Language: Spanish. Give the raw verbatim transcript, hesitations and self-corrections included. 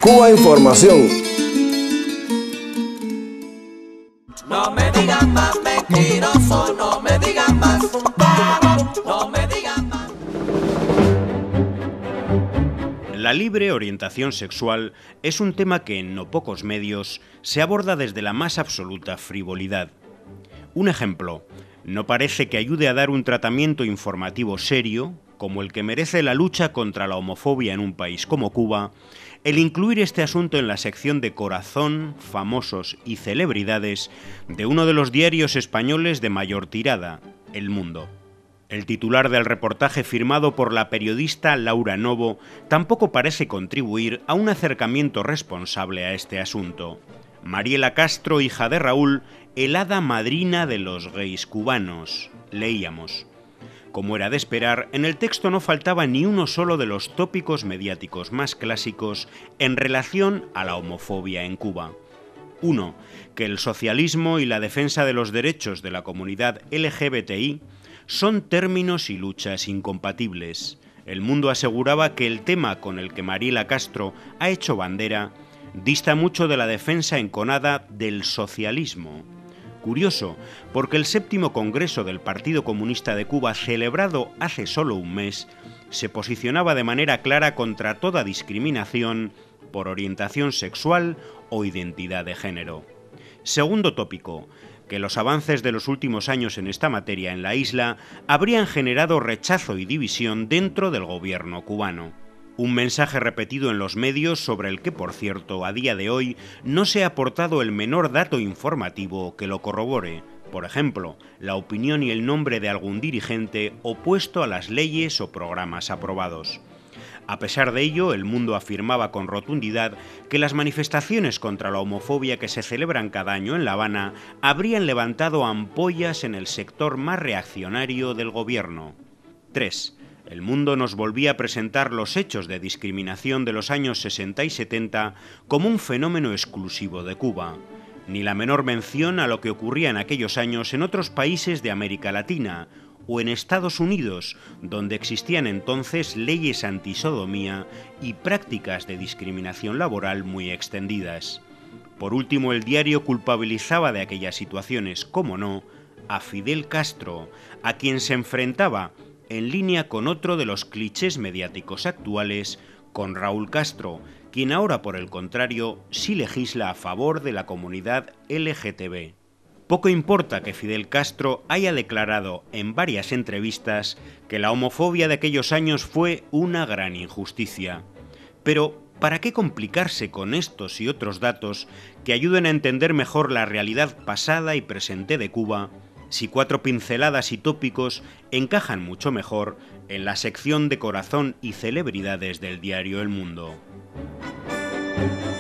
Cuba Información. No me digan más mentiroso, no me digan más, no me digan más. La libre orientación sexual es un tema que en no pocos medios se aborda desde la más absoluta frivolidad. Un ejemplo, no parece que ayude a dar un tratamiento informativo serio, como el que merece la lucha contra la homofobia en un país como Cuba, el incluir este asunto en la sección de corazón, famosos y celebridades de uno de los diarios españoles de mayor tirada, El Mundo. El titular del reportaje firmado por la periodista Laura Novo tampoco parece contribuir a un acercamiento responsable a este asunto. Mariela Castro, hija de Raúl, el hada madrina de los gays cubanos, leíamos. Como era de esperar, en el texto no faltaba ni uno solo de los tópicos mediáticos más clásicos en relación a la homofobia en Cuba. Uno, que el socialismo y la defensa de los derechos de la comunidad L G B T I son términos y luchas incompatibles. El Mundo aseguraba que el tema con el que Mariela Castro ha hecho bandera dista mucho de la defensa enconada del socialismo. Curioso, porque el séptimo Congreso del Partido Comunista de Cuba, celebrado hace solo un mes, se posicionaba de manera clara contra toda discriminación por orientación sexual o identidad de género. Segundo tópico, que los avances de los últimos años en esta materia en la isla habrían generado rechazo y división dentro del gobierno cubano. Un mensaje repetido en los medios sobre el que, por cierto, a día de hoy no se ha aportado el menor dato informativo que lo corrobore. Por ejemplo, la opinión y el nombre de algún dirigente opuesto a las leyes o programas aprobados. A pesar de ello, El Mundo afirmaba con rotundidad que las manifestaciones contra la homofobia que se celebran cada año en La Habana habrían levantado ampollas en el sector más reaccionario del gobierno. tres. El Mundo nos volvía a presentar los hechos de discriminación de los años sesenta y setenta como un fenómeno exclusivo de Cuba. Ni la menor mención a lo que ocurría en aquellos años en otros países de América Latina o en Estados Unidos, donde existían entonces leyes antisodomía y prácticas de discriminación laboral muy extendidas. Por último, el diario culpabilizaba de aquellas situaciones, como no, a Fidel Castro, a quien se enfrentaba en línea con otro de los clichés mediáticos actuales, con Raúl Castro, quien ahora, por el contrario, sí legisla a favor de la comunidad L G T B. Poco importa que Fidel Castro haya declarado en varias entrevistas que la homofobia de aquellos años fue una gran injusticia. Pero, ¿para qué complicarse con estos y otros datos que ayuden a entender mejor la realidad pasada y presente de Cuba, si cuatro pinceladas y tópicos encajan mucho mejor en la sección de corazón y celebridades del diario El Mundo?